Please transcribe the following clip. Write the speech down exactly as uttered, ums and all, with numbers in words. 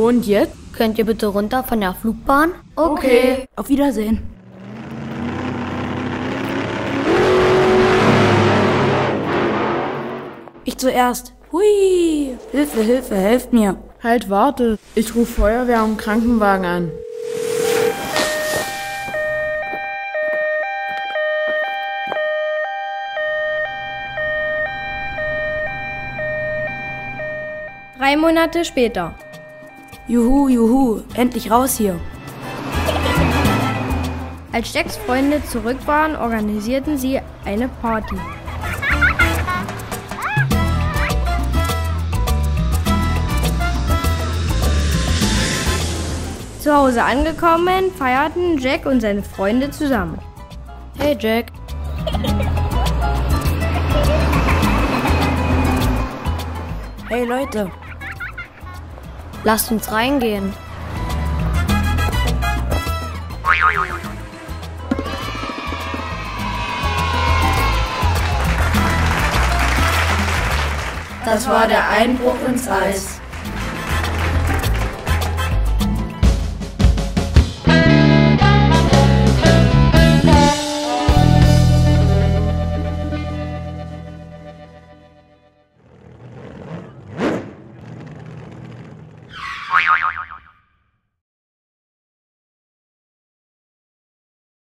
So, und jetzt? Könnt ihr bitte runter von der Flugbahn? Okay. Auf Wiedersehen. Ich zuerst. Hui. Hilfe, Hilfe, helft mir. Halt, warte. Ich rufe Feuerwehr und Krankenwagen an. Drei Monate später. Juhu, juhu, endlich raus hier. Als Jacks Freunde zurück waren, organisierten sie eine Party. Zu Hause angekommen, feierten Jack und seine Freunde zusammen. Hey Jack. Hey Leute. Lasst uns reingehen. Das war der Einbruch ins Eis.